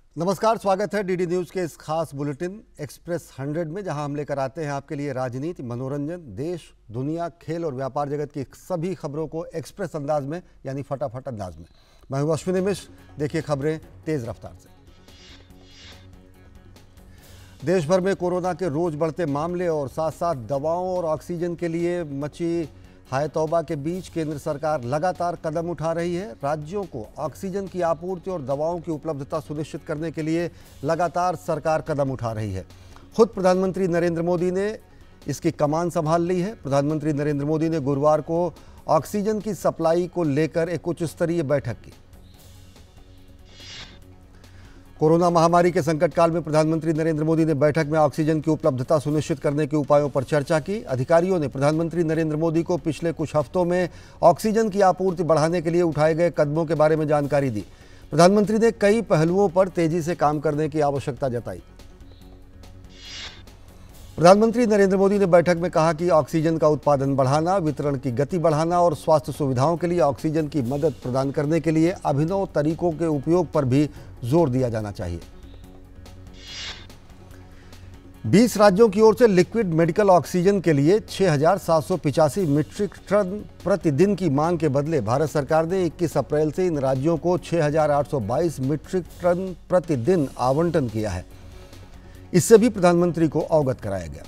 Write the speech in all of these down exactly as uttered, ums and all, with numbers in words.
नमस्कार, स्वागत है डीडी न्यूज़ के इस खास बुलेटिन एक्सप्रेस हंड्रेड में, जहां हम लेकर आते हैं आपके लिए राजनीति, मनोरंजन, देश, दुनिया, खेल और व्यापार जगत की सभी खबरों को एक्सप्रेस अंदाज में, यानी फटाफट अंदाज में। मैं हूं अश्विनी मिश्र। देखिए खबरें तेज रफ्तार से। देश भर में कोरोना के रोज बढ़ते मामले और साथ साथ दवाओं और ऑक्सीजन के लिए मची हाय तौबा के बीच केंद्र सरकार लगातार कदम उठा रही है। राज्यों को ऑक्सीजन की आपूर्ति और दवाओं की उपलब्धता सुनिश्चित करने के लिए लगातार सरकार कदम उठा रही है। खुद प्रधानमंत्री नरेंद्र मोदी ने इसकी कमान संभाल ली है। प्रधानमंत्री नरेंद्र मोदी ने गुरुवार को ऑक्सीजन की सप्लाई को लेकर एक उच्च स्तरीय बैठक की। कोरोना महामारी के संकट काल में प्रधानमंत्री नरेंद्र मोदी ने बैठक में ऑक्सीजन की उपलब्धता सुनिश्चित करने के उपायों पर चर्चा की। अधिकारियों ने प्रधानमंत्री नरेंद्र मोदी को पिछले कुछ हफ्तों में ऑक्सीजन की आपूर्ति बढ़ाने के लिए उठाए गए कदमों के बारे में जानकारी दी। प्रधानमंत्री ने कई पहलुओं पर तेजी से काम करने की आवश्यकता जताई। प्रधानमंत्री नरेंद्र मोदी ने बैठक में कहा कि ऑक्सीजन का उत्पादन बढ़ाना, वितरण की गति बढ़ाना और स्वास्थ्य सुविधाओं के लिए ऑक्सीजन की मदद प्रदान करने के लिए अभिनव तरीकों के उपयोग पर भी जोर दिया जाना चाहिए। बीस राज्यों की ओर से लिक्विड मेडिकल ऑक्सीजन के लिए छह हजार सात सौ पिचासी मीट्रिक टन प्रतिदिन की मांग के बदले भारत सरकार ने इक्कीस अप्रैल से इन राज्यों को छह हजार आठ सौ बाईस मीट्रिक टन प्रतिदिन आवंटन किया है। इससे भी प्रधानमंत्री को अवगत कराया गया।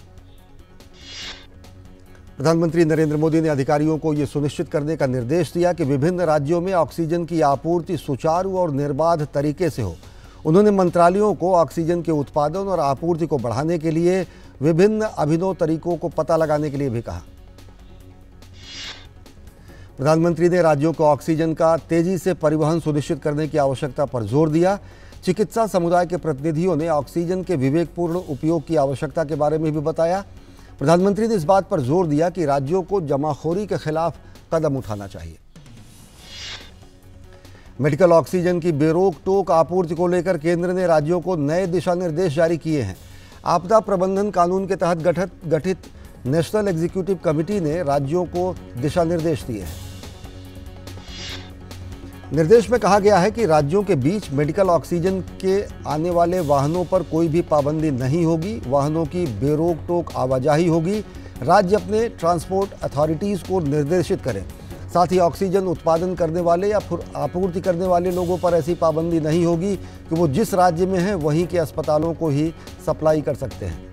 प्रधानमंत्री नरेंद्र मोदी ने अधिकारियों को यह सुनिश्चित करने का निर्देश दिया कि विभिन्न राज्यों में ऑक्सीजन की आपूर्ति सुचारू और निर्बाध तरीके से हो। उन्होंने मंत्रालयों को ऑक्सीजन के उत्पादन और आपूर्ति को बढ़ाने के लिए विभिन्न अभिनव तरीकों को पता लगाने के लिए भी कहा। प्रधानमंत्री ने राज्यों को ऑक्सीजन का तेजी से परिवहन सुनिश्चित करने की आवश्यकता पर जोर दिया। चिकित्सा समुदाय के प्रतिनिधियों ने ऑक्सीजन के विवेकपूर्ण उपयोग की आवश्यकता के बारे में भी बताया। प्रधानमंत्री ने इस बात पर जोर दिया कि राज्यों को जमाखोरी के खिलाफ कदम उठाना चाहिए। मेडिकल ऑक्सीजन की बेरोक टोक आपूर्ति को लेकर केंद्र ने राज्यों को नए दिशा निर्देश जारी किए हैं। आपदा प्रबंधन कानून के तहत गठित गठित नेशनल एग्जीक्यूटिव कमेटी ने राज्यों को दिशा निर्देश दिए हैं। निर्देश में कहा गया है कि राज्यों के बीच मेडिकल ऑक्सीजन के आने वाले वाहनों पर कोई भी पाबंदी नहीं होगी। वाहनों की बेरोक टोक आवाजाही होगी। राज्य अपने ट्रांसपोर्ट अथॉरिटीज़ को निर्देशित करें। साथ ही ऑक्सीजन उत्पादन करने वाले या फिर आपूर्ति करने वाले लोगों पर ऐसी पाबंदी नहीं होगी कि वो जिस राज्य में हैं वहीं के अस्पतालों को ही सप्लाई कर सकते हैं।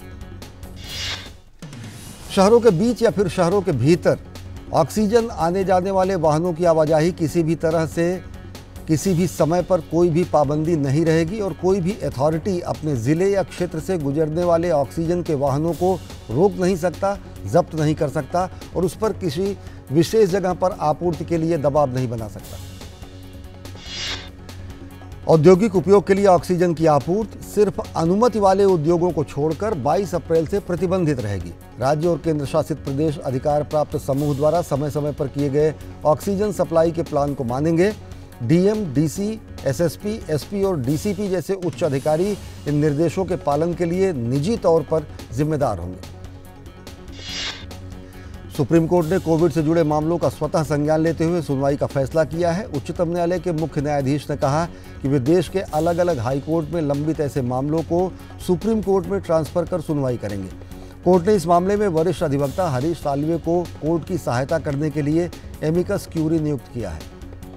शहरों के बीच या फिर शहरों के भीतर ऑक्सीजन आने जाने वाले वाहनों की आवाजाही किसी भी तरह से किसी भी समय पर कोई भी पाबंदी नहीं रहेगी और कोई भी अथॉरिटी अपने ज़िले या क्षेत्र से गुजरने वाले ऑक्सीजन के वाहनों को रोक नहीं सकता, जब्त नहीं कर सकता और उस पर किसी विशेष जगह पर आपूर्ति के लिए दबाव नहीं बना सकता। औद्योगिक उपयोग के लिए ऑक्सीजन की आपूर्ति सिर्फ अनुमति वाले उद्योगों को छोड़कर बाईस अप्रैल से प्रतिबंधित रहेगी। राज्य और केंद्र शासित प्रदेश अधिकार प्राप्त समूह द्वारा समय समय पर किए गए ऑक्सीजन सप्लाई के प्लान को मानेंगे। डीएम, डीसी, एसएसपी, एसपी और डीसीपी जैसे उच्च अधिकारी इन निर्देशों के पालन के लिए निजी तौर पर जिम्मेदार होंगे। सुप्रीम कोर्ट ने कोविड से जुड़े मामलों का स्वतः संज्ञान लेते हुए सुनवाई का फैसला किया है। उच्चतम न्यायालय के मुख्य न्यायाधीश ने कहा कि वे देश के अलग अलग हाई कोर्ट में लंबित ऐसे मामलों को सुप्रीम कोर्ट में ट्रांसफर कर सुनवाई करेंगे। कोर्ट ने इस मामले में वरिष्ठ अधिवक्ता हरीश साल्वे को कोर्ट की सहायता करने के लिए एमिकस क्यूरी नियुक्त किया है।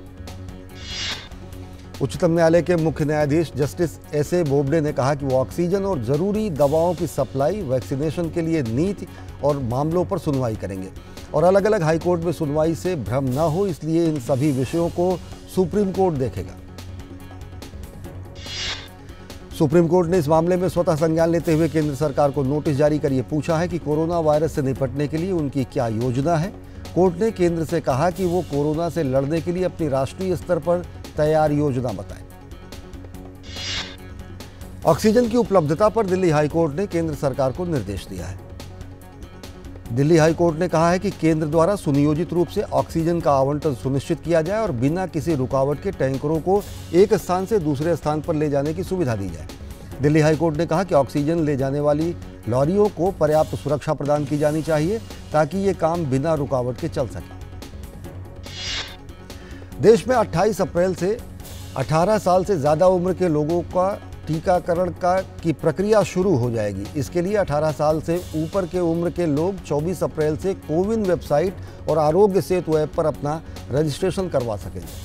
उच्चतम न्यायालय के मुख्य न्यायाधीश जस्टिस एस ए बोबडे ने कहा कि वो ऑक्सीजन और ज़रूरी दवाओं की सप्लाई, वैक्सीनेशन के लिए नीति और मामलों पर सुनवाई करेंगे और अलग अलग हाईकोर्ट में सुनवाई से भ्रम न हो, इसलिए इन सभी विषयों को सुप्रीम कोर्ट देखेगा। सुप्रीम कोर्ट ने इस मामले में स्वतः संज्ञान लेते हुए केंद्र सरकार को नोटिस जारी कर ये पूछा है कि कोरोना वायरस से निपटने के लिए उनकी क्या योजना है। कोर्ट ने केंद्र से कहा कि वो कोरोना से लड़ने के लिए अपनी राष्ट्रीय स्तर पर तैयार योजना बताएं। ऑक्सीजन की उपलब्धता पर दिल्ली हाईकोर्ट ने केंद्र सरकार को निर्देश दिया है। दिल्ली हाईकोर्ट ने कहा है कि केंद्र द्वारा सुनियोजित रूप से ऑक्सीजन का आवंटन सुनिश्चित किया जाए और बिना किसी रुकावट के टैंकरों को एक स्थान से दूसरे स्थान पर ले जाने की सुविधा दी जाए। दिल्ली हाईकोर्ट ने कहा कि ऑक्सीजन ले जाने वाली लॉरियों को पर्याप्त सुरक्षा प्रदान की जानी चाहिए ताकि ये काम बिना रुकावट के चल सके। देश में अट्ठाईस अप्रैल से अठारह साल से ज़्यादा उम्र के लोगों का टीकाकरण का की प्रक्रिया शुरू हो जाएगी। इसके लिए अठारह साल से ऊपर के उम्र के लोग चौबीस अप्रैल से कोविन वेबसाइट और आरोग्य सेतु ऐप पर अपना रजिस्ट्रेशन करवा सकेंगे।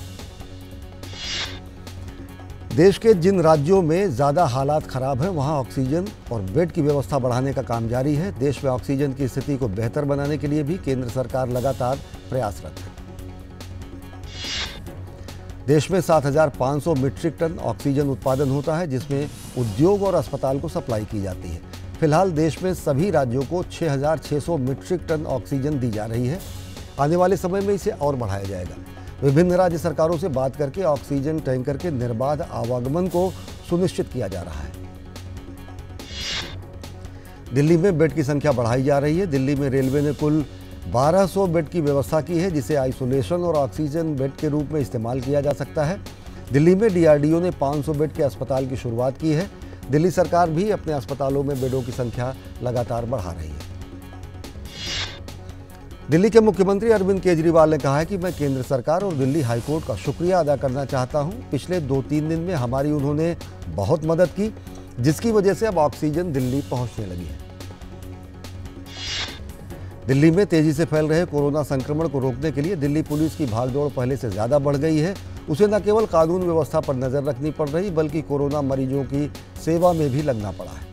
देश के जिन राज्यों में ज़्यादा हालात खराब हैं वहां ऑक्सीजन और बेड की व्यवस्था बढ़ाने का काम जारी है। देश में ऑक्सीजन की स्थिति को बेहतर बनाने के लिए भी केंद्र सरकार लगातार प्रयासरत है। देश में सात हज़ार पाँच सौ मीट्रिक टन ऑक्सीजन उत्पादन होता है, जिसमें उद्योग और अस्पताल को सप्लाई की जाती है। फिलहाल देश में सभी राज्यों को छह हज़ार छह सौ मीट्रिक टन ऑक्सीजन दी जा रही है। आने वाले समय में इसे और बढ़ाया जाएगा। विभिन्न राज्य सरकारों से बात करके ऑक्सीजन टैंकर के निर्बाध आवागमन को सुनिश्चित किया जा रहा है। दिल्ली में बेड की संख्या बढ़ाई जा रही है। दिल्ली में रेलवे ने कुल बारह सौ बेड की व्यवस्था की है, जिसे आइसोलेशन और ऑक्सीजन बेड के रूप में इस्तेमाल किया जा सकता है। दिल्ली में डी आर डी ओ ने पाँच सौ बेड के अस्पताल की शुरुआत की है। दिल्ली सरकार भी अपने अस्पतालों में बेडों की संख्या लगातार बढ़ा रही है। दिल्ली के मुख्यमंत्री अरविंद केजरीवाल ने कहा है कि मैं केंद्र सरकार और दिल्ली हाईकोर्ट का शुक्रिया अदा करना चाहता हूं। पिछले दो तीन दिन में हमारी उन्होंने बहुत मदद की, जिसकी वजह से अब ऑक्सीजन दिल्ली पहुंचने लगी है। दिल्ली में तेजी से फैल रहे कोरोना संक्रमण को रोकने के लिए दिल्ली पुलिस की भागदौड़ पहले से ज्यादा बढ़ गई है। उसे न केवल कानून व्यवस्था पर नजर रखनी पड़ रही, बल्कि कोरोना मरीजों की सेवा में भी लगना पड़ा है।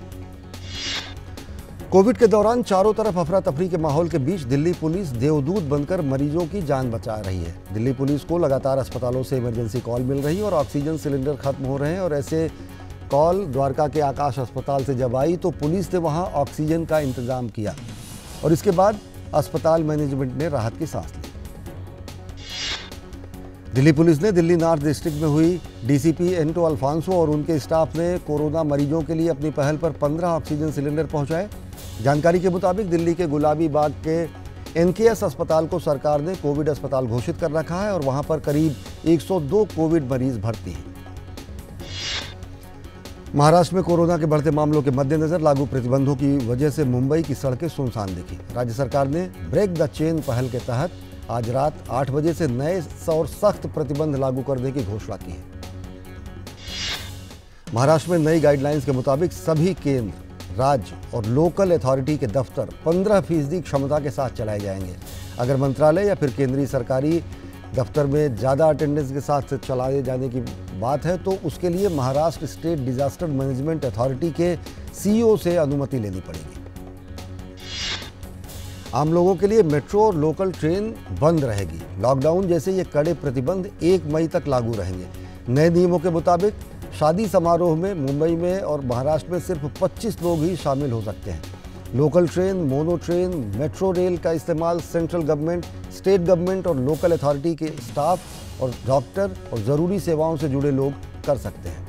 कोविड के दौरान चारों तरफ अफरा तफरी के माहौल के बीच दिल्ली पुलिस देवदूत बनकर मरीजों की जान बचा रही है। दिल्ली पुलिस को लगातार अस्पतालों से इमरजेंसी कॉल मिल रही है और ऑक्सीजन सिलेंडर खत्म हो रहे हैं, और ऐसे कॉल द्वारका के आकाश अस्पताल से जब आई तो पुलिस ने वहां ऑक्सीजन का इंतजाम किया और इसके बाद अस्पताल मैनेजमेंट ने राहत की सांस ली। दिल्ली पुलिस ने दिल्ली नॉर्थ डिस्ट्रिक्ट में हुई D C P Anto Alphonso और उनके स्टाफ ने कोरोना मरीजों के लिए अपनी पहल पर पंद्रह ऑक्सीजन सिलेंडर पहुंचाए। जानकारी के मुताबिक दिल्ली के गुलाबी बाग के एन के एस अस्पताल को सरकार ने कोविड अस्पताल घोषित कर रखा है और वहां पर करीब एक सौ दो कोविड मरीज भर्ती हैं। महाराष्ट्र में कोरोना के बढ़ते मामलों के मद्देनजर लागू प्रतिबंधों की वजह से मुंबई की सड़कें सुनसान दिखी। राज्य सरकार ने ब्रेक द चेन पहल के तहत आज रात आठ बजे से नए और सख्त प्रतिबंध लागू करने की घोषणा की है। महाराष्ट्र में नई गाइडलाइंस के मुताबिक सभी केंद्र, राज्य और लोकल अथॉरिटी के दफ्तर पंद्रह फीसदी क्षमता के साथ चलाए जाएंगे। अगर मंत्रालय या फिर केंद्रीय सरकारी दफ्तर में ज़्यादा अटेंडेंस के साथ चलाए जाने की बात है तो उसके लिए Maharashtra state disaster management authority के सी ई ओ से अनुमति लेनी पड़ेगी। आम लोगों के लिए मेट्रो और लोकल ट्रेन बंद रहेगी। लॉकडाउन जैसे ये कड़े प्रतिबंध एक मई तक लागू रहेंगे। नए नियमों के मुताबिक शादी समारोह में मुंबई में और महाराष्ट्र में सिर्फ पच्चीस लोग ही शामिल हो सकते हैं। Local train, mono train, metro rail का इस्तेमाल सेंट्रल गवर्नमेंट, स्टेट गवर्नमेंट और लोकल अथॉरिटी के स्टाफ और डॉक्टर और ज़रूरी सेवाओं से जुड़े लोग कर सकते हैं।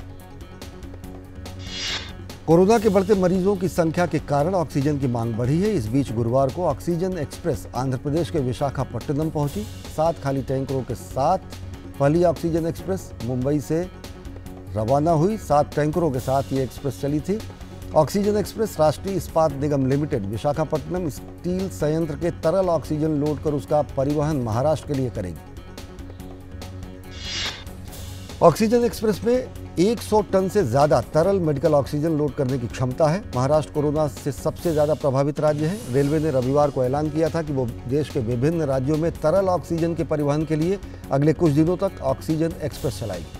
कोरोना के बढ़ते मरीजों की संख्या के कारण ऑक्सीजन की मांग बढ़ी है। इस बीच गुरुवार को ऑक्सीजन एक्सप्रेस आंध्र प्रदेश के विशाखापट्टनम पहुंची। सात खाली टैंकरों के साथ पहली ऑक्सीजन एक्सप्रेस मुंबई से रवाना हुई। सात टैंकरों के साथ ये एक्सप्रेस चली थी। ऑक्सीजन एक्सप्रेस राष्ट्रीय इस्पात निगम लिमिटेड विशाखापट्टनम स्टील संयंत्र के तरल ऑक्सीजन लोड कर उसका परिवहन महाराष्ट्र के लिए करेगी। ऑक्सीजन एक्सप्रेस में सौ टन से ज्यादा तरल मेडिकल ऑक्सीजन लोड करने की क्षमता है। महाराष्ट्र कोरोना से सबसे ज्यादा प्रभावित राज्य है। रेलवे ने रविवार को ऐलान किया था कि वो देश के विभिन्न राज्यों में तरल ऑक्सीजन के परिवहन के लिए अगले कुछ दिनों तक ऑक्सीजन एक्सप्रेस चलाएगी।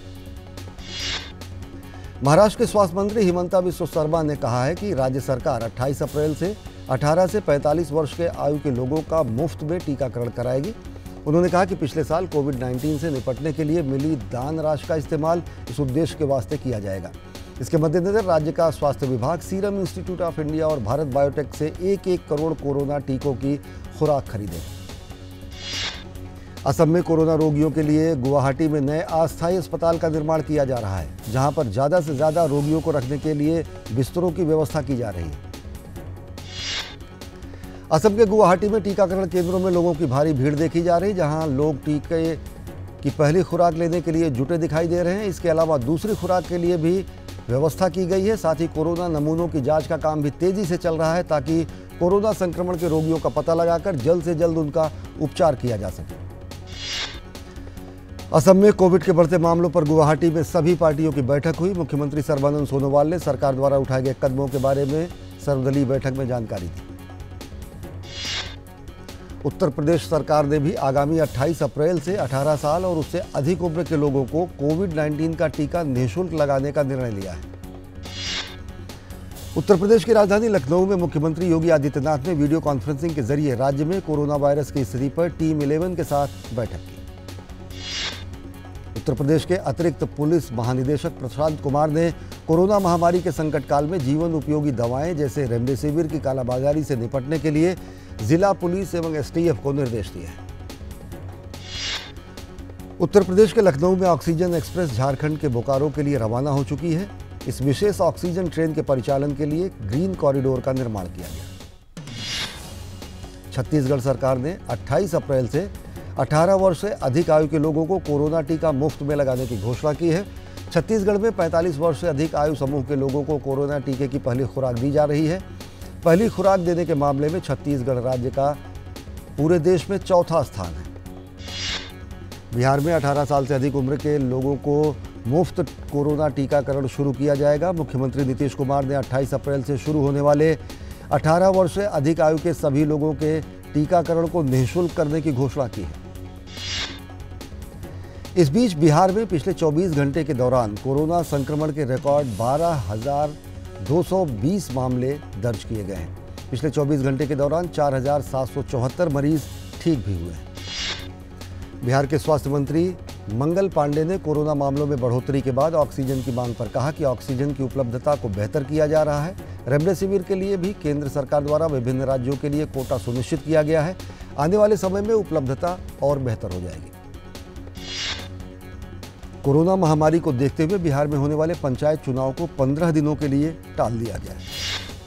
महाराष्ट्र के स्वास्थ्य मंत्री हिमंता बिस्वा शर्मा ने कहा है कि राज्य सरकार अट्ठाईस अप्रैल से अठारह से पैंतालीस वर्ष के आयु के लोगों का मुफ्त में टीकाकरण कराएगी। उन्होंने कहा कि पिछले साल कोविड उन्नीस से निपटने के लिए मिली दान राशि का इस्तेमाल इस उद्देश्य के वास्ते किया जाएगा। इसके मद्देनजर राज्य का स्वास्थ्य विभाग सीरम इंस्टीट्यूट ऑफ इंडिया और भारत बायोटेक से एक एक करोड़ कोरोना टीकों की खुराक खरीदेगा। असम में कोरोना रोगियों के लिए गुवाहाटी में नए अस्थायी अस्पताल का निर्माण किया जा रहा है, जहां पर ज़्यादा से ज़्यादा रोगियों को रखने के लिए बिस्तरों की व्यवस्था की जा रही है। असम के गुवाहाटी में टीकाकरण केंद्रों में लोगों की भारी भीड़ देखी जा रही, जहां लोग टीके की पहली खुराक लेने के लिए जुटे दिखाई दे रहे हैं। इसके अलावा दूसरी खुराक के लिए भी व्यवस्था की गई है। साथ ही कोरोना नमूनों की जांच का काम भी तेजी से चल रहा है ताकि कोरोना संक्रमण के रोगियों का पता लगाकर जल्द से जल्द उनका उपचार किया जा सके। असम में कोविड के बढ़ते मामलों पर गुवाहाटी में सभी पार्टियों की बैठक हुई। मुख्यमंत्री सर्बानंद सोनोवाल ने सरकार द्वारा उठाए गए कदमों के बारे में सर्वदलीय बैठक में जानकारी दी। उत्तर प्रदेश सरकार ने भी आगामी अट्ठाईस अप्रैल से अठारह साल और उससे अधिक उम्र के लोगों को कोविड उन्नीस का टीका निःशुल्क लगाने का निर्णय लिया है। उत्तर प्रदेश की राजधानी लखनऊ में मुख्यमंत्री योगी आदित्यनाथ ने वीडियो कॉन्फ्रेंसिंग के जरिए राज्य में कोरोना वायरस की स्थिति पर टीम इलेवन के साथ बैठक की। उत्तर प्रदेश के अतिरिक्त पुलिस महानिदेशक प्रशांत कुमार ने कोरोना महामारी के संकट काल में जीवन उपयोगी दवाएं जैसे रेमडेसिविर की कालाबाजारी से निपटने के लिए जिला पुलिस एवं एसटीएफ को निर्देश दिए हैं। उत्तर प्रदेश के लखनऊ में ऑक्सीजन एक्सप्रेस झारखंड के बोकारो के लिए रवाना हो चुकी है। इस विशेष ऑक्सीजन ट्रेन के परिचालन के लिए ग्रीन कॉरिडोर का निर्माण किया गया। छत्तीसगढ़ सरकार ने अट्ठाईस अप्रैल से अठारह वर्ष से अधिक आयु के लोगों को कोरोना टीका मुफ्त में लगाने की घोषणा की है। छत्तीसगढ़ में पैंतालीस वर्ष से अधिक आयु समूह के लोगों को कोरोना टीके की पहली खुराक दी जा रही है। पहली खुराक देने के मामले में छत्तीसगढ़ राज्य का पूरे देश में चौथा स्थान है। बिहार में अठारह साल से अधिक उम्र के लोगों को मुफ्त कोरोना टीकाकरण शुरू किया जाएगा। मुख्यमंत्री नीतीश कुमार ने अट्ठाईस अप्रैल से शुरू होने वाले अठारह वर्ष से अधिक आयु के सभी लोगों के टीकाकरण को निःशुल्क करने की घोषणा की है। इस बीच बिहार में पिछले चौबीस घंटे के दौरान कोरोना संक्रमण के रिकॉर्ड बारह हजार दो सौ बीस मामले दर्ज किए गए हैं। पिछले चौबीस घंटे के दौरान चार हजार सात सौ चौहत्तर मरीज ठीक भी हुए हैं। बिहार के स्वास्थ्य मंत्री मंगल पांडे ने कोरोना मामलों में बढ़ोतरी के बाद ऑक्सीजन की मांग पर कहा कि ऑक्सीजन की उपलब्धता को बेहतर किया जा रहा है। रेमडेसिविर के लिए भी केंद्र सरकार द्वारा विभिन्न राज्यों के लिए कोटा सुनिश्चित किया गया है। आने वाले समय में उपलब्धता और बेहतर हो जाएगी। कोरोना महामारी को देखते हुए बिहार में होने वाले पंचायत चुनाव को पंद्रह दिनों के लिए टाल दिया गया है।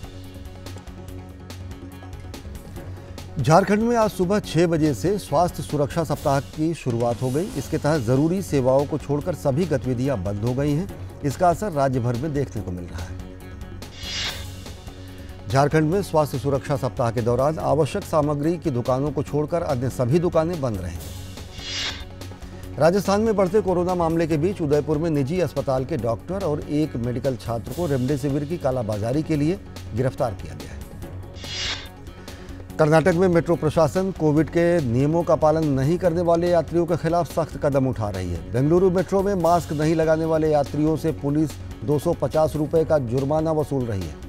झारखंड में आज सुबह छह बजे से स्वास्थ्य सुरक्षा सप्ताह की शुरुआत हो गई। इसके तहत जरूरी सेवाओं को छोड़कर सभी गतिविधियां बंद हो गई हैं। इसका असर राज्य भर में देखने को मिल रहा है। झारखंड में स्वास्थ्य सुरक्षा सप्ताह के दौरान आवश्यक सामग्री की दुकानों को छोड़कर अन्य सभी दुकानें बंद रहेंगी। राजस्थान में बढ़ते कोरोना मामले के बीच उदयपुर में निजी अस्पताल के डॉक्टर और एक मेडिकल छात्र को रेमडेसिविर की कालाबाजारी के लिए गिरफ्तार किया गया है। कर्नाटक में मेट्रो प्रशासन कोविड के नियमों का पालन नहीं करने वाले यात्रियों के खिलाफ सख्त कदम उठा रही है। बेंगलुरु मेट्रो में मास्क नहीं लगाने वाले यात्रियों से पुलिस दो सौ पचास रुपए का जुर्माना वसूल रही है।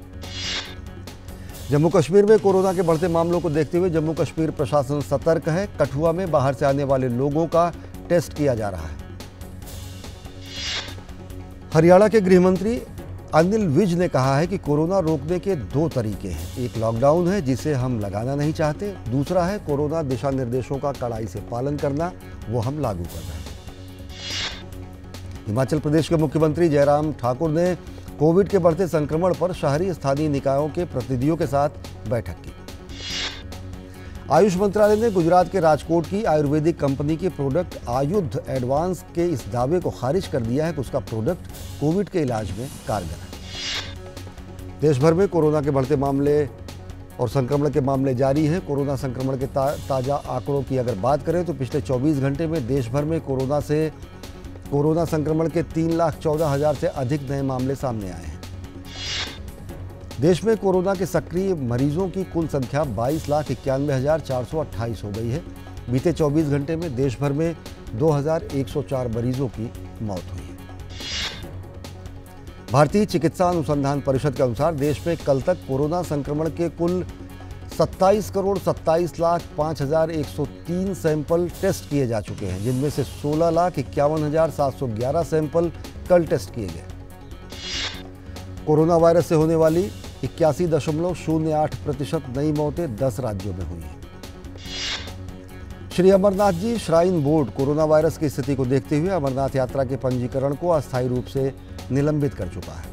जम्मू कश्मीर में कोरोना के बढ़ते मामलों को देखते हुए जम्मू कश्मीर प्रशासन सतर्क है। कठुआ में बाहर से आने वाले लोगों का टेस्ट किया जा रहा है। हरियाणा के गृह मंत्री अनिल विज ने कहा है कि कोरोना रोकने के दो तरीके हैं। एक लॉकडाउन है जिसे हम लगाना नहीं चाहते, दूसरा है कोरोना दिशा निर्देशों का कड़ाई से पालन करना, वो हम लागू कर रहे हैं। हिमाचल प्रदेश के मुख्यमंत्री जयराम ठाकुर ने कोविड के बढ़ते संक्रमण पर शहरी स्थानीय निकायों के प्रतिनिधियों के साथ बैठक की। आयुष मंत्रालय ने गुजरात के राजकोट की आयुर्वेदिक कंपनी के प्रोडक्ट आयुध एडवांस के इस दावे को खारिज कर दिया है कि उसका प्रोडक्ट कोविड के इलाज में कारगर है। देश भर में कोरोना के बढ़ते मामले और संक्रमण के मामले जारी हैं। कोरोना संक्रमण के ता, ताज़ा आंकड़ों की अगर बात करें तो पिछले चौबीस घंटे में देश भर में कोरोना से कोरोना संक्रमण के तीन लाख चौदह हजार से अधिक नए मामले सामने आए हैं। देश में कोरोना के सक्रिय मरीजों की कुल संख्या बाईस लाख इक्यानवे हजार चार सौ अट्ठाईस हो गई है। बीते चौबीस घंटे में देश भर में दो हजार एक सौ चार मरीजों की मौत हुई है। भारतीय चिकित्सा अनुसंधान परिषद के अनुसार देश में कल तक कोरोना संक्रमण के कुल सत्ताईस करोड़ सत्ताईस लाख पाँच हजार एक सौ तीन सैंपल टेस्ट किए जा चुके हैं, जिनमें से सोलह लाख इक्यावन हजार सात सौ ग्यारह सैंपल कल टेस्ट किए गए। कोरोना वायरस से होने वाली इक्यासी दशमलव शून्य आठ प्रतिशत नई मौतें दस राज्यों में हुई हैं। Shri Amarnath ji shrine board corona virus की स्थिति को देखते हुए अमरनाथ यात्रा के पंजीकरण को अस्थायी रूप से निलंबित कर चुका है।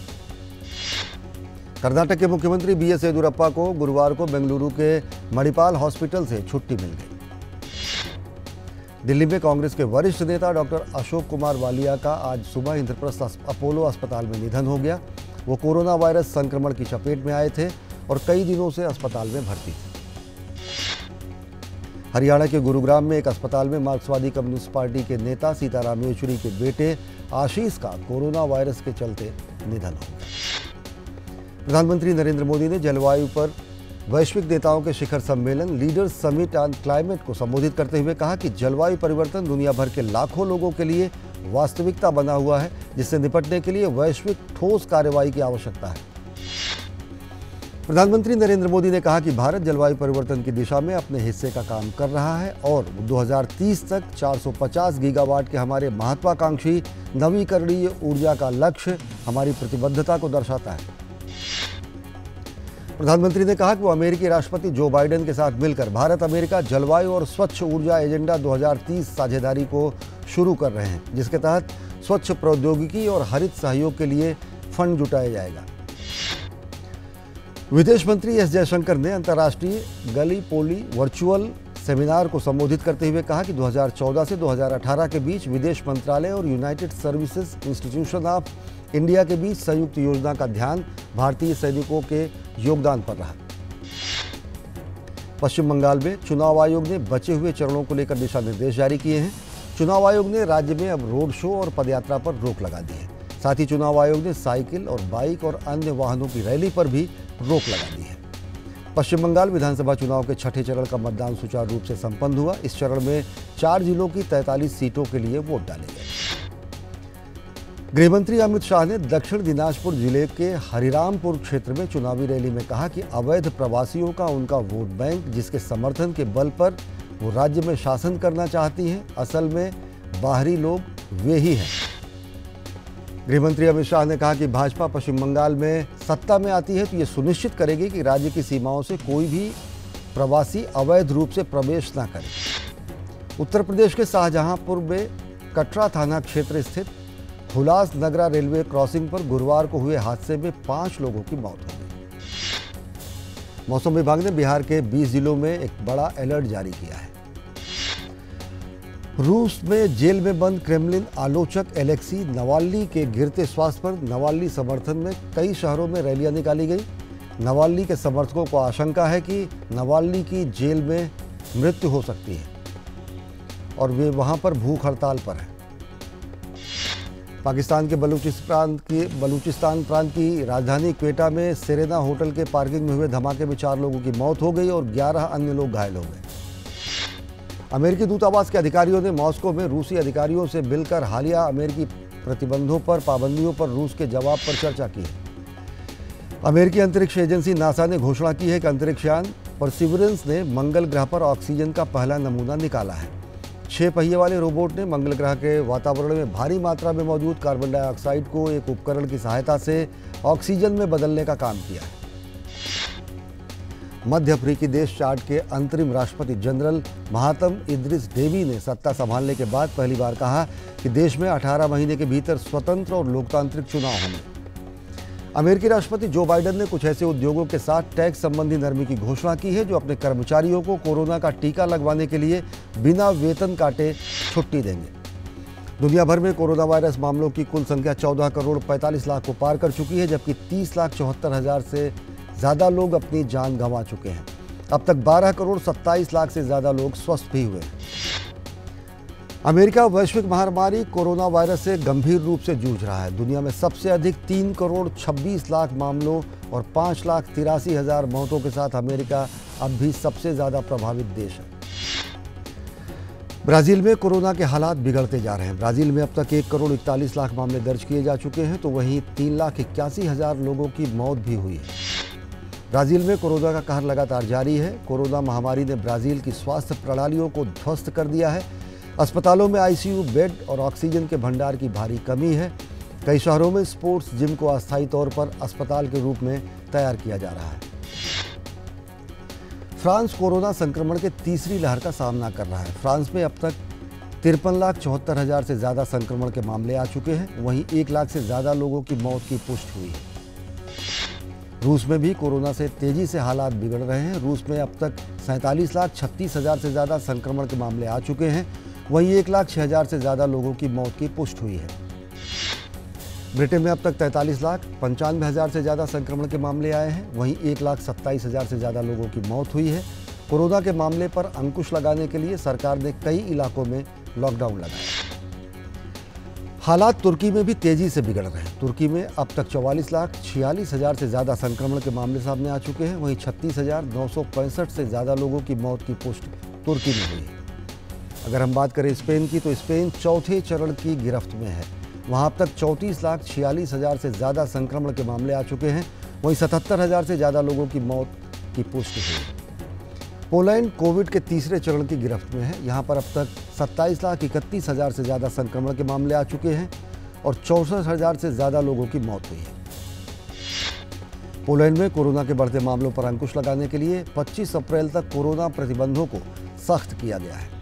कर्नाटक के मुख्यमंत्री बी एस येदियुरप्पा को गुरुवार को बेंगलुरु के मणिपाल हॉस्पिटल से छुट्टी मिल गई। दिल्ली में कांग्रेस के वरिष्ठ नेता डॉक्टर अशोक कुमार वालिया का आज सुबह इंद्रप्रस्थ अपोलो अस्पताल में निधन हो गया। वो कोरोना वायरस संक्रमण की चपेट में आए थे और कई दिनों से अस्पताल में भर्ती थे। हरियाणा के गुरुग्राम में एक अस्पताल में मार्क्सवादी कम्युनिस्ट पार्टी के नेता सीताराम येचुरी के बेटे आशीष का कोरोना वायरस के चलते निधन हो गया। प्रधानमंत्री नरेंद्र मोदी ने जलवायु पर वैश्विक नेताओं के शिखर सम्मेलन लीडर्स समिट ऑन क्लाइमेट को संबोधित करते हुए कहा कि जलवायु परिवर्तन दुनिया भर के लाखों लोगों के लिए वास्तविकता बना हुआ है, जिससे निपटने के लिए वैश्विक ठोस कार्रवाई की आवश्यकता है। प्रधानमंत्री नरेंद्र मोदी ने कहा कि भारत जलवायु परिवर्तन की दिशा में अपने हिस्से का काम कर रहा है और दो हज़ार तीस तक चार सौ पचास गीगावाट के हमारे महत्वाकांक्षी नवीकरणीय ऊर्जा का लक्ष्य हमारी प्रतिबद्धता को दर्शाता है। प्रधानमंत्री ने कहा कि वो अमेरिकी राष्ट्रपति जो बाइडेन के साथ मिलकर भारत अमेरिका जलवायु और स्वच्छ ऊर्जा एजेंडा दो हज़ार तीस साझेदारी को शुरू कर रहे हैं, जिसके तहत स्वच्छ प्रौद्योगिकी और हरित सहयोग के लिए फंड जुटाया जाएगा। विदेश मंत्री एस जयशंकर ने अंतर्राष्ट्रीय गली पोली वर्चुअल सेमिनार को संबोधित करते हुए कहा कि दो हज़ार चौदह से दो हज़ार अठारह के बीच विदेश मंत्रालय और United Services Institution of India के बीच संयुक्त योजना का ध्यान भारतीय सैनिकों के योगदान पर रहा। पश्चिम बंगाल में चुनाव आयोग ने बचे हुए चरणों को लेकर दिशा निर्देश जारी किए हैं। चुनाव आयोग ने राज्य में अब रोड शो और पदयात्रा पर रोक लगा दी है। साथ ही चुनाव आयोग ने साइकिल और बाइक और अन्य वाहनों की रैली पर भी रोक लगा दी है। पश्चिम बंगाल विधानसभा चुनाव के छठे चरण का मतदान सुचारू रूप से संपन्न हुआ। इस चरण में चार जिलों की तैंतालीस सीटों के लिए वोट डाले गए। गृहमंत्री अमित शाह ने दक्षिण दिनाजपुर जिले के हरिरामपुर क्षेत्र में चुनावी रैली में कहा कि अवैध प्रवासियों का उनका वोट बैंक, जिसके समर्थन के बल पर वो राज्य में शासन करना चाहती हैं, असल में बाहरी लोग वे ही हैं। गृहमंत्री अमित शाह ने कहा कि भाजपा पश्चिम बंगाल में सत्ता में आती है तो ये सुनिश्चित करेगी कि राज्य की सीमाओं से कोई भी प्रवासी अवैध रूप से प्रवेश न करे। उत्तर प्रदेश के शाहजहांपुर में कटरा थाना क्षेत्र स्थित हुलास नगरा रेलवे क्रॉसिंग पर गुरुवार को हुए हादसे में पांच लोगों की मौत हो गई। मौसम विभाग ने बिहार के बीस जिलों में एक बड़ा अलर्ट जारी किया है। रूस में जेल में बंद क्रेमलिन आलोचक एलेक्सी नवाल्नी के गिरते स्वास्थ्य पर नवाल्नी समर्थन में कई शहरों में रैलियां निकाली गई। नवाल्नी के समर्थकों को आशंका है कि नवाल्नी की जेल में मृत्यु हो सकती है और वे वहां पर भूख हड़ताल पर हैं। पाकिस्तान के बलूचिस्तान की बलूचिस्तान प्रांत की राजधानी क्वेटा में सेरेना होटल के पार्किंग में हुए धमाके में चार लोगों की मौत हो गई और ग्यारह अन्य लोग घायल हो गए। अमेरिकी दूतावास के अधिकारियों ने मॉस्को में रूसी अधिकारियों से मिलकर हालिया अमेरिकी प्रतिबंधों पर पाबंदियों पर रूस के जवाब पर चर्चा की है। अमेरिकी अंतरिक्ष एजेंसी नासा ने घोषणा की है कि अंतरिक्षयान परसिवरेंस ने मंगल ग्रह पर ऑक्सीजन का पहला नमूना निकाला है। छह पहिए वाले रोबोट ने मंगल ग्रह के वातावरण में भारी मात्रा में मौजूद कार्बन डाइऑक्साइड को एक उपकरण की सहायता से ऑक्सीजन में बदलने का काम किया है। मध्य अफ्रीकी देश चाड के अंतरिम राष्ट्रपति जनरल महातम इद्रिस डेबी ने सत्ता संभालने के बाद पहली बार कहा कि देश में अठारह महीने के भीतर स्वतंत्र और लोकतांत्रिक चुनाव होंगे। अमेरिकी राष्ट्रपति जो बाइडेन ने कुछ ऐसे उद्योगों के साथ टैक्स संबंधी नरमी की घोषणा की है जो अपने कर्मचारियों को कोरोना का टीका लगवाने के लिए बिना वेतन काटे छुट्टी देंगे। दुनिया भर में कोरोना वायरस मामलों की कुल संख्या चौदह करोड़ पैंतालीस लाख को पार कर चुकी है, जबकि तीस लाख चौहत्तर हजार से ज़्यादा लोग अपनी जान गंवा चुके हैं। अब तक बारह करोड़ सत्ताईस लाख से ज़्यादा लोग स्वस्थ भी हुए हैं। अमेरिका वैश्विक महामारी कोरोना वायरस से गंभीर रूप से जूझ रहा है। दुनिया में सबसे अधिक तीन करोड़ छब्बीस लाख मामलों और पाँच लाख तिरासी हजार मौतों के साथ अमेरिका अब भी सबसे ज़्यादा प्रभावित देश है। ब्राज़ील में कोरोना के हालात बिगड़ते जा रहे हैं। ब्राज़ील में अब तक एक करोड़ इकतालीस लाख मामले दर्ज किए जा चुके हैं, तो वहीं तीन लाख इक्यासी हजार लोगों की मौत भी हुई है। ब्राज़ील में कोरोना का कहर लगातार जारी है। कोरोना महामारी ने ब्राज़ील की स्वास्थ्य प्रणालियों को ध्वस्त कर दिया है। अस्पतालों में आईसीयू बेड और ऑक्सीजन के भंडार की भारी कमी है। कई शहरों में स्पोर्ट्स जिम को अस्थायी तौर पर अस्पताल के रूप में तैयार किया जा रहा है। फ्रांस कोरोना संक्रमण के तीसरी लहर का सामना कर रहा है। फ्रांस में अब तक तिरपन लाख चौहत्तर हजार से ज़्यादा संक्रमण के मामले आ चुके हैं। वहीं एक लाख से ज़्यादा लोगों की मौत की पुष्टि हुई है। रूस में भी कोरोना से तेजी से हालात बिगड़ रहे हैं। रूस में अब तक सैंतालीस लाख छत्तीस हजार से ज़्यादा संक्रमण के मामले आ चुके हैं। वहीं एक लाख छः हजार से ज़्यादा लोगों की मौत की पुष्टि हुई है। ब्रिटेन में अब तक तैंतालीस लाख पंचानवे हजार से ज़्यादा संक्रमण के मामले आए हैं। वहीं एक लाख सत्ताईस हजार से ज़्यादा लोगों की मौत हुई है। कोरोना के मामले पर अंकुश लगाने के लिए सरकार ने कई इलाकों में लॉकडाउन लगाया। हालात तुर्की में भी तेजी से बिगड़ रहे हैं। तुर्की में अब तक चौवालीस लाख छियालीस हजार से ज़्यादा संक्रमण के मामले सामने आ चुके हैं। वहीं छत्तीस हजार नौ सौ पैंसठ से ज़्यादा लोगों की मौत की पुष्टि तुर्की में हुई है। अगर हम बात करें स्पेन की, तो स्पेन चौथे चरण की गिरफ्त में है। वहाँ अब तक चौंतीस लाख छियालीस हजार से ज़्यादा संक्रमण के मामले आ चुके हैं। वहीं सतहत्तर हजार से ज़्यादा लोगों की मौत की पुष्टि हुई है। पोलैंड कोविड के तीसरे चरण की गिरफ्त में है। यहाँ पर अब तक सत्ताईस लाख इकतीस हजार से ज़्यादा संक्रमण के मामले आ चुके हैं और चौंसठ हजार से ज़्यादा लोगों की मौत हुई है। पोलैंड में कोरोना के बढ़ते मामलों पर अंकुश लगाने के लिए पच्चीस अप्रैल तक कोरोना प्रतिबंधों को सख्त किया गया है।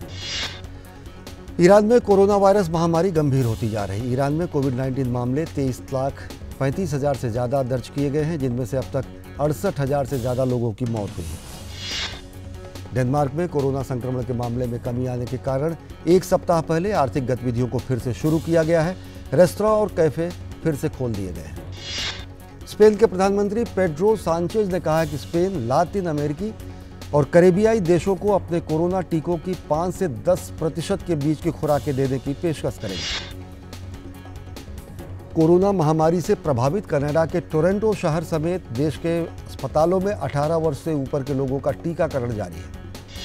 ईरान में कोरोना वायरस महामारी गंभीर होती जा रही है। ईरान में कोविड नाइन्टीन मामले तेईस लाख पैंतीस हजार से ज़्यादा दर्ज किए गए हैं, जिनमें से अब तक अड़सठ हजार से ज़्यादा लोगों की मौत हुई है। डेनमार्क में कोरोना संक्रमण के मामले में कमी आने के कारण एक सप्ताह पहले आर्थिक गतिविधियों को फिर से शुरू किया गया है। रेस्तरां और कैफे फिर से खोल दिए गए हैं। स्पेन के प्रधानमंत्री पेड्रो सांचेज ने कहा है कि स्पेन लातिन अमेरिकी और कैरेबियाई देशों को अपने कोरोना टीकों की पाँच से दस प्रतिशत के बीच की खुराकें देने की पेशकश करेगा। कोरोना महामारी से प्रभावित कनाडा के टोरंटो शहर समेत देश के अस्पतालों में अठारह वर्ष से ऊपर के लोगों का टीकाकरण जारी है।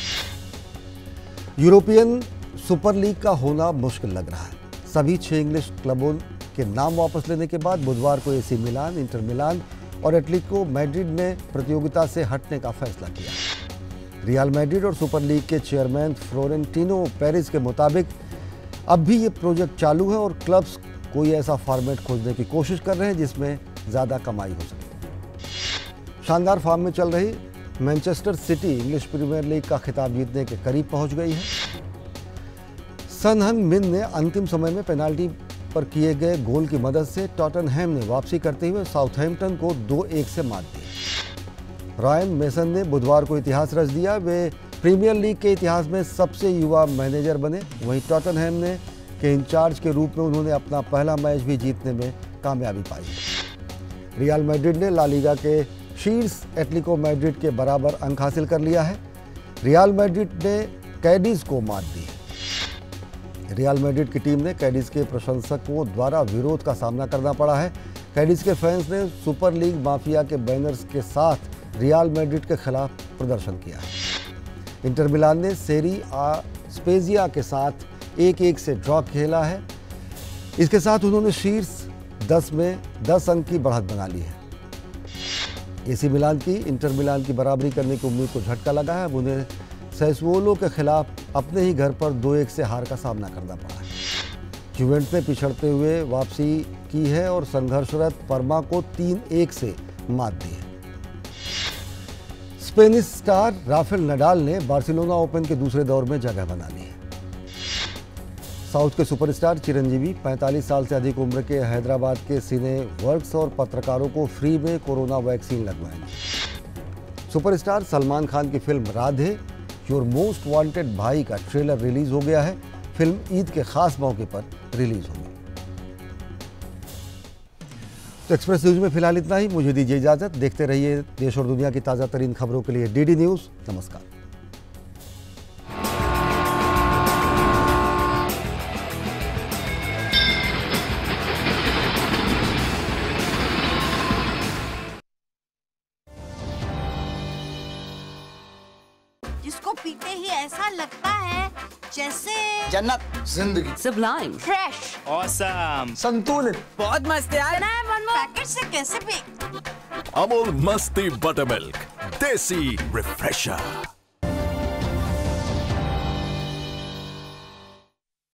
यूरोपियन सुपर लीग का होना मुश्किल लग रहा है। सभी छह इंग्लिश क्लबों के नाम वापस लेने के बाद बुधवार को एसी मिलान, इंटर मिलान और एटलेटिको मैड्रिड ने प्रतियोगिता से हटने का फैसला किया। रियल मैड्रिड और सुपर लीग के चेयरमैन फ्लोरेंटिनो पेरेज के मुताबिक अब भी ये प्रोजेक्ट चालू है और क्लब्स कोई ऐसा फॉर्मेट खोजने की कोशिश कर रहे हैं जिसमें ज़्यादा कमाई हो सके। शानदार फॉर्म में चल रही Manchester City English Premier League का खिताब जीतने के करीब पहुंच गई है। सन हन मिन ने अंतिम समय में पेनाल्टी पर किए गए गोल की मदद से टॉटनहैम ने वापसी करते हुए साउथहैम्पटन को दो एक से मात दी। रायन मेसन ने बुधवार को इतिहास रच दिया। वे प्रीमियर लीग के इतिहास में सबसे युवा मैनेजर बने। वहीं टॉटनहैम ने के इंचार्ज के रूप में उन्होंने अपना पहला मैच भी जीतने में कामयाबी पाई। रियल मैड्रिड ने ला लीगा के शीर्ष एटलेटिको मैड्रिड के बराबर अंक हासिल कर लिया है। रियल मैड्रिड ने कैडिज को मात दी। रियल मैड्रिड की टीम ने कैडिज के प्रशंसकों द्वारा विरोध का सामना करना पड़ा है। कैडिज के फैंस ने सुपर लीग माफिया के बैनर्स के साथ रियल मैड्रिड के खिलाफ प्रदर्शन किया है। इंटर मिलान ने सेरी आ स्पेजिया के साथ एक एक से ड्रॉ खेला है। इसके साथ उन्होंने शीर्ष दस में दस अंक की बढ़त बना ली है। एसी मिलान की इंटर मिलान की बराबरी करने की उम्मीद को झटका लगा है। उन्हें सैसुओलो के खिलाफ अपने ही घर पर दो एक से हार का सामना करना पड़ा है। जुवेंटस ने पिछड़ते हुए वापसी की है और संघर्षरत परमा को तीन एक से मात दी है। स्पेनिश स्टार राफेल नडाल ने बार्सिलोना ओपन के दूसरे दौर में जगह बना ली है। साउथ के सुपरस्टार चिरंजीवी पैंतालीस साल से अधिक उम्र के हैदराबाद के सिने वर्क्स और पत्रकारों को फ्री में कोरोना वैक्सीन लगवाएंगे। सुपरस्टार सलमान खान की film Radhe your most wanted Bhai का ट्रेलर रिलीज हो गया है। फिल्म ईद के खास मौके पर रिलीज होगी। तो एक्सप्रेस न्यूज में फिलहाल इतना ही। मुझे दीजिए इजाजत। देखते रहिए देश और दुनिया की ताज़ा तरीन खबरों के लिए डीडी न्यूज। नमस्कार। जिसको पीते ही ऐसा लगता है जैसे जन्नत, जिंदगी, Sublime, फ्रेश, ऑसम, संतुलित, बहुत मस्त यार। पैकेट से कैसे भी अमूल मस्ती बटर मिल्क, देसी रिफ्रेशर।